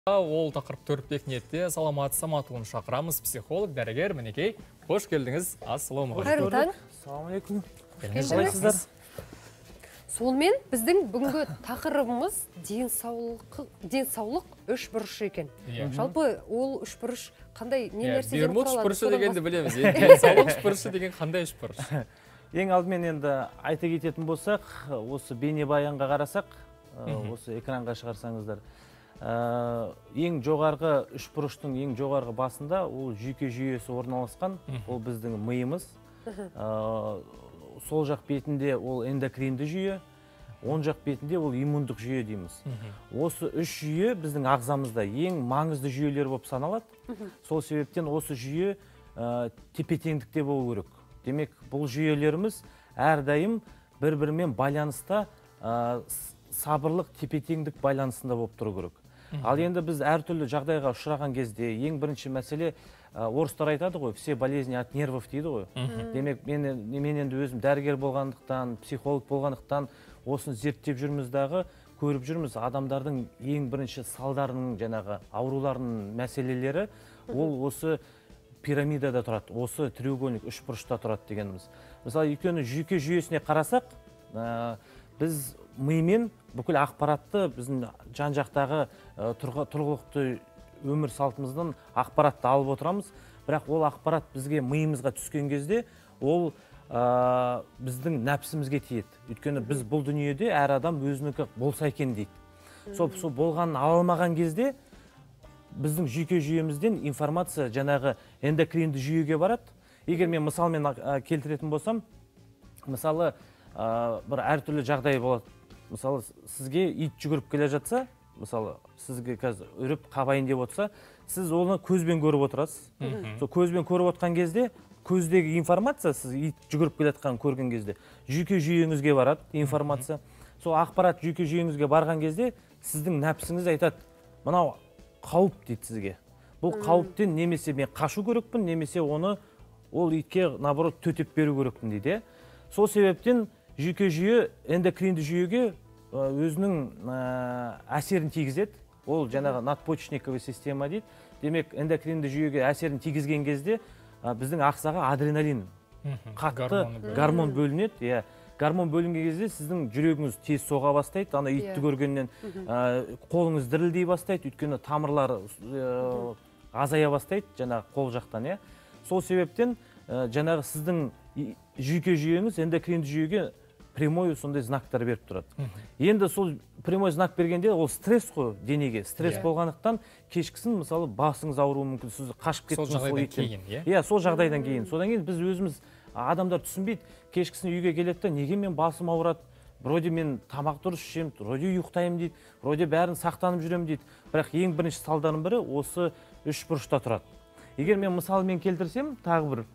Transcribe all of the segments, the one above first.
Ол тақырып төртпек ниетте саламат саматұлын шақырамыз. Психолог, дәрігер, мінекей. Қош келдіңіз. Ассалаумағалейкум. Қайырлы таң. Ассалаумағалейкум. Қалайсыздар? Солмен біздің бүгінгі тақырыбымыз денсаулық үшбұрыш екен. Жалпы ол үшбұрыш қандай не нәрседен Бермуд құралады? үшбұрышы дегенді білеміз. Денсаулық үшбұрышы деген қандай үшбұрыш? Ең алдымен енді айта кететін болсақ, осы бейнебаянға қарасақ, осы экранға шығарсаңыздар, ең жоғарғы үшбұрыштың ең жоғарғы басында ол жүйке жүйесі орналасқан, ол біздің миымыз. Сол жақ бетінде ол эндокринді жүйе, оң жақ бетінде ол иммундық жүйе дейміз. Осы үш жүйе біздің ағзамызда ең маңызды жүйелер болып саналады. Сол себептен осы жүйе тепе-теңдікте болу керек. Демек, бұл жүйелеріміз әрдайым бір-бірімен байланыста, сабырлық тепе-теңдік байланысында болып тұру керек. Ал енді біз әртүрлі жағдайға ұшыраған кезде ең бірінші мәселе, орыстар айтады ғой, все болезни от нервов дейді ғой. Демек, мен енді өзім дәрігер болғандықтан, психолог болғандықтан осыны зерттеп жүрміздағы, көріп жүрміз, адамдардың ең бірінші салдарының жаңағы ауруларының мәселелері ол осы пирамидада тұрады, осы треугольник үшбұрышта тұрады дегеніміз. Мысалы, өйткені жүйке жүйесіне қарасақ, біз мимен бүкіл ақпаратты біздің жан-жақтағы тұрғылықты өмір салтымыздан ақпаратты алып отырамыз. Бірақ ол ақпарат бізге миымызға түскен кезде ол біздің нәпсімізге тиеді. Өйткені біз бұл дүниеде әр адам өзінікі болса екен дейді. Сол болғанын ала алмаған кезде біздің жүйке жүйемізден информация жаңағы эндокринді жүйеге барады. Егер мен мысалмен келтіретін болсам, мысалы бір әртүрлі жағдай болады. Мысалы, сізге ит жүгіріп келе жатса, мысалы, сізге қазір үріп қабайын деп отырса, сіз оны көзбен көріп отырасыз. Сол көзбен көріп отқан кезде, көздегі информация, сіз ит жүгіріп келе жатқанын көрген кезде, жүйке жүйеңізге барады информация. Сол ақпарат жүйке жүйеңізге барған кезде, сіздің нәпсіңіз айтады, мынау қауіп дейді сізге. Бұл қауіптен немесе мен қашу керекпін, немесе оны ол итке наоборот төтеп беру керекпін дейді. Сол себептен жүйке жүйе эндокринді жүйеге өзінің әсерін тигізеді. Ол жаңағы надпочечниковая система дейді. Демек, эндокринді жүйеге әсерін тигізген кезде біздің ағзаға адреналин, қатты гормон бөлінеді. Гормон бөлінген кезде сіздің жүрегіңіз тез соға бастайды. Ана итті көргеннен қолыңыз дірілдей бастайды. Өйткені тамырлары азая бастайды жаңағы қол жақтан. Сол себептен жаңағы сіздің жүйке жүйеңіз эндокринді жүйеге прямой сондай знактар беріп тұрады. Енді сол прямой знак бергенде ол стресс қой денеге. Стресс болғандықтан кешкісін мысалы басыңыз ауруы мүмкін, сіз қашып кеттіңіз. Сол жағдайдан кейін, сол жағдайдан кейін. Содан кейін біз өзіміз адамдар түсінбейді. Кешкісін үйге келеді, неге мен басым ауырады? Вроде мен тамақ дұрыс ішемін, вроде ұйықтаймын дейді, вроде бәрін сақтанып жүремін дейді. Бірақ ең бірінші салдарының бірі осы үшбұрышта тұрады. Егер мен мысалмен келтірсем, тағы бір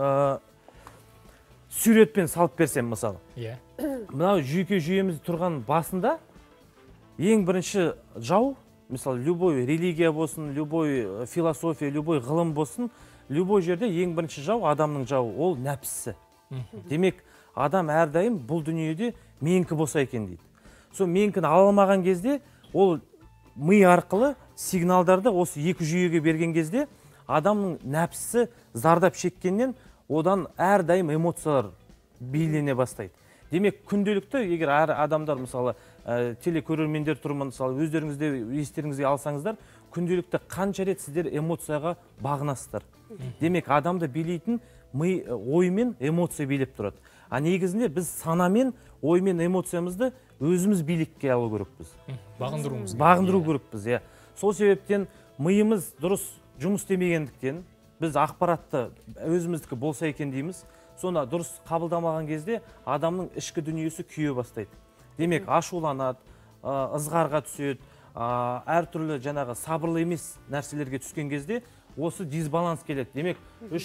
суретпен салып берсем мысалы. Мынау жүйке жүйеміз тұрған басында ең бірінші жау, мысалы, любой религия болсын, любой философия, любой ғылым болсын, любой жерде ең бірінші жау, адамның жауы, ол нәпсісі. Демек, адам әрдайым бұл дүниеде менікі болса екен дейді. Сол менікін ала алмаған кезде, ол ми арқылы сигналдарды осы екі жүйеге берген кезде, адамның нәпсісі зардап шеккеннен одан әрдайым эмоциялар бейлене бастайды. Демек, күнделікті, егер әр адамдар, мысалы, телекөрермендер тұрмын, мысалы, өздеріңізде естеріңізге алсаңыздар, күнделікті қанша рет сіздер эмоцияға бағынасыздар. Демек, адамды билейтін оймен эмоция билеп тұрады. А негізінде біз санамен, оймен эмоциямызды өзіміз билікке алу керекпіз. Бағындыру керекпіз. Сол себептен миымыз дұрыс жұмыс істемегендіктен біз ақпаратты өзіміздікі болса екен дейміз. Соны дұрыс қабылдамаған кезде адамның ішкі дүниесі күйе бастайды. Демек, ашуланады, ызғарға түседі, әртүрлі жаңағы сабырлы емес нәрселерге түскен кезде осы дисбаланс келеді. Демек,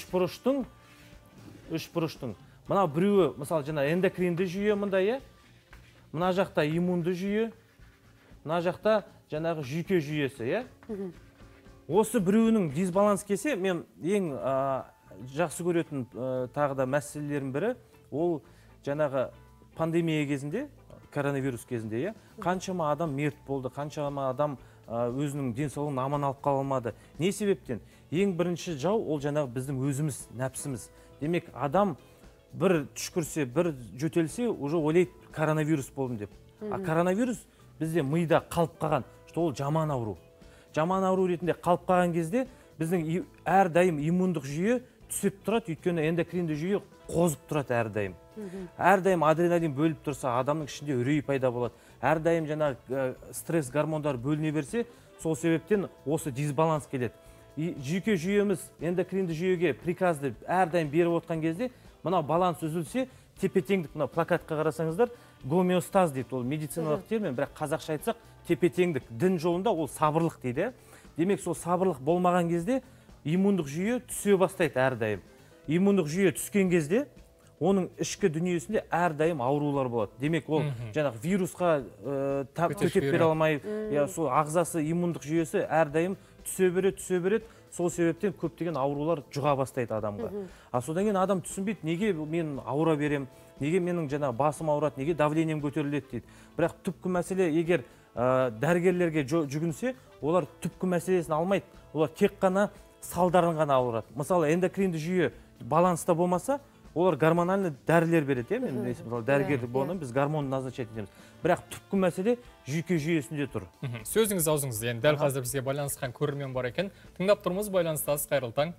үшбұрыштың мына біреуі, мысалы, жаңа эндокринді жүйе мындай, мына жақта иммунды жүйе, мына жақта жаңағы жүйке жүйесі, Осы біреуінің дисбаланс келсе, мен ең жақсы көретін тағы да мәселелердің бірі, ол жаңағы пандемия кезінде, коронавирус кезінде, қаншама адам мерт болды, қаншама адам өзінің денсаулығын аман алып қала алмады. Не себептен? Ең бірінші жау ол жаңағы біздің өзіміз, нәпсіміз. Демек, адам бір түшкірсе, бір жөтелсе, уже ойлайды коронавирус болдым деп. А коронавирус бізде мида қалып қалған, что ол жаман ауру. Жаман ауру ретінде қалып қалған кезде біздің әрдайым иммундық жүйе түсіп тұрады, өйткені эндокринді жүйе қозып тұрады әрдайым. Әрдайым адреналин бөліп тұрса, адамның ішінде үрей пайда болады. Әрдайым жаңағы стресс гормондар бөліне берсе, сол себептен осы дисбаланс келеді. Жүйке жүйеміз эндокринді жүйеге приказды әрдайым беріп отқан кезде, мына баланс үзілсе, тепе-теңдік, мына плакатқа қарасаңыздар, гомеостаз дейді, ол медициналық термин, бірақ қазақша айтсақ, тепе-теңдік. Дін жолында ол сабырлық дейді. Демек, сол сабырлық болмаған кезде иммундық жүйе түсе бастайды әрдайым. Иммундық жүйе түскен кезде оның ішкі дүниесінде әрдайым аурулар болады. Демек, ол жаңағы вирусқа төтеп бере алмай, сол ағзасы, иммундық жүйесі әрдайым түсе береді. Сол себептен көптеген аурулар жұға бастайды адамға. А содан кейін адам түсінбейді, неге мен ауыра берем, неге менің жаңағы басым ауырады, неге давлением көтеріледі дейді. Бірақ түпкі мәселе, егер дәрігерлерге жүгінсе, олар түпкі мәселесін алмайды. Олар тек қана салдарын ғана ауырады. Мысалы, эндокринді жүйе баланста болмаса, олар гормональный дәрілер береді. Дәрігерлік болғаннан біз гормонды назначать етеміз. Бірақ түпкі мәселе жүйке жүйесінде тұр. Сөзіңіз аузыңыз, енді дәл қазір бізге байланысқан көрермен бар екен. Тыңдап тұрмыз, байланыстасыз, қайырлы таң.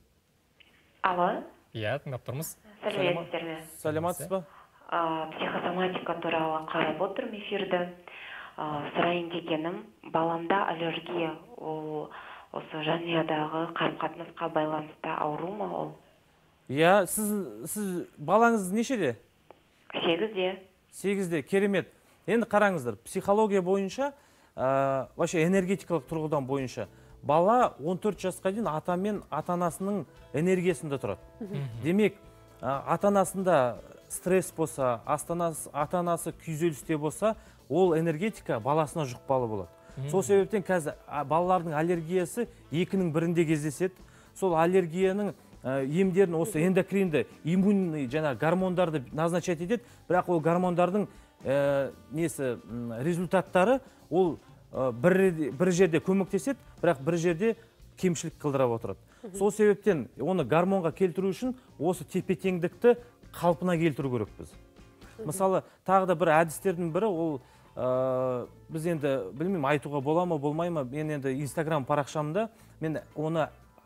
Алло. Иә, тыңдап тұрмыз. Сәлеметсіздер ме? Сәлематсыз ба? Психосоматика туралы қарап отырмын эфирді. Сұрайын дегенім, баламда аллергия, осы жанұядағы қарым-қатынасқа байланысты ауру ма ол? Иә, сіз балаңыз нешеде? 8-де. 8-де, керемет. Енді қараңыздар, психология бойынша, вообще энергетикалық тұрғыдан бойынша, бала 14 жасқа дейін ата мен ата-анасының энергиясында тұрады. Демек, ата-анасында стресс болса, ата-анасы күйзелісте болса, ол энергетика баласына жұқпалы болады. Сол себептен қазір балалардың аллергиясы 2-нің бірінде кездеседі. Сол аллергияның емдерін осы эндокринді, иммунный жаңа гормондарды назначать етеді, бірақ ол гормондардың результаттары ол бір жерде көмектеседі, бірақ бір жерде кемшілік қылдырап отырады. Сол себептен оны гормонға келтіру үшін осы тепе-теңдікті қалпына келтіру керек біз. Мысалы, тағы да бір әдістердің бірі ол біз енді білмеймін, айтуға бола ма, болмай ма, мен енді Instagram парақшамда мен оны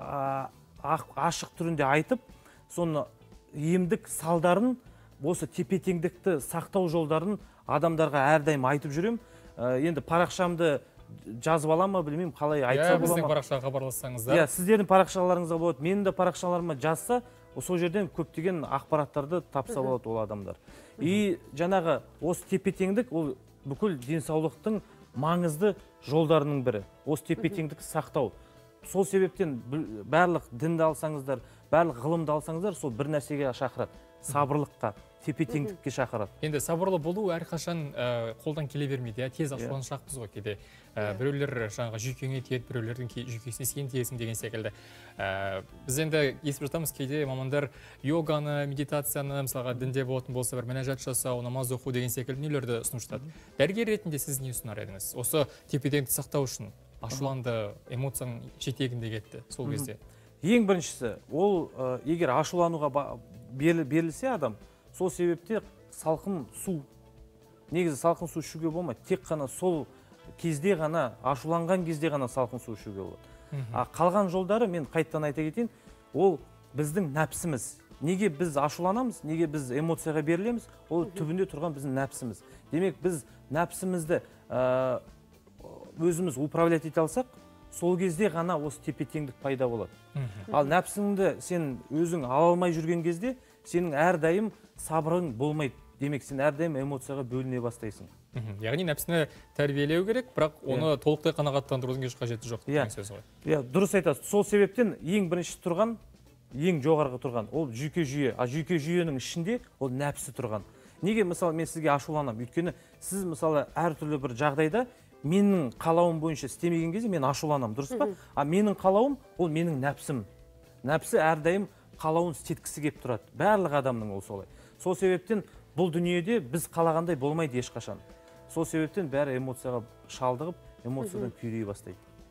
ашық түрінде айтып, соны емдік салдарын, осы тепе-теңдікті сақтау жолдарын адамдарға әрдайым айтып жүрем. Енді парақшамды жазып ала ма, білмеймін, қалай айтса бола ма? Біздің парақшаға хабарлассаңыздар. Сіздердің парақшаларыңызға болады. Менің де парақшаларыма жазса, сол жерден көптеген ақпараттарды тапса болады ол адамдар. И жаңағы осы тепе-теңдік ол бүкіл денсаулықтың маңызды жолдарының бірі. Осы тепе-теңдікті сақтау. Сол себептен барлық дінді алсаңыздар, барлық ғылымды алсаңыздар, сол бір нәрсеге шақырады. Сабырлыққа, тепе-теңдікке шақырады. Енді сабырлы болу әрқашан қолдан келе бермейді. Тез ашуланшақпыз ғой кейде. Біреулер жаңағы жүйкеңе тиеді, біреулердің жүйкесіне сен тиесің деген секілді. Біз енді естіп жатамыз, кейде мамандар йоганы, медитацияны, мысалға дінде болатын болса бір мінәжат жасау, намаз оқу деген секілді нелерді ұсынып жатады. Дәрігер ретінде сіз не ұсынар едіңіз? Осы тепе-теңдікті сақтау үшін ашуланды, эмоцияның жетегінде кетті сол кезде. Ең біріншісі, ол егер ашулануға берілсе адам, сол себепте салқын су, негізі салқын су ішуге болмайды. Тек қана сол кезде ғана, ашуланған кезде ғана салқын су ішуге болады. Қалған жолдары, мен қайттан айта кетейін, ол біздің нәпсіміз. Неге біз ашуланамыз, неге біз эмоцияға берілеміз, ол түбінде тұрған біздің нәпсіміз. Демек, біз нәпсімізді өзіміз управлять ете алсақ, сол кезде ғана осы тепе-теңдік пайда болады. Ал нәпсіңді сен өзің ала алмай жүрген кезде, сенің әрдайым сабырың болмайды. Демек, сен әрдайым эмоцияға бөліне бастайсың. Яғни нәпсіні тәрбиелеу керек, бірақ оны толықтай қанағаттандырудың еш қажеті жоқ деген сөз ғой. Дұрыс айтасыз. Сол себептен ең бірінші тұрған, ең жоғарғы тұрған, ол жүйке жүйе. А жүйке жүйенің ішінде ол нәпсі тұрған. Неге, мысалы, мен сізге ашуланам? Өйткені сіз, мысалы, әртүрлі бір жағдайда менің қалауым бойынша істемеген кезде мен ашуланам, дұрыс па? А менің қалауым ол менің нәпсім. Нәпсі әрдайым қалауын істеткісі келіп тұрады. Барлық адамның ол солай. Сол себептен бұл дүниеде біз қалағандай болмайды ешқашан. Сол себептен бәрі эмоцияға шалдығып, эмоциядан күйрей бастайды.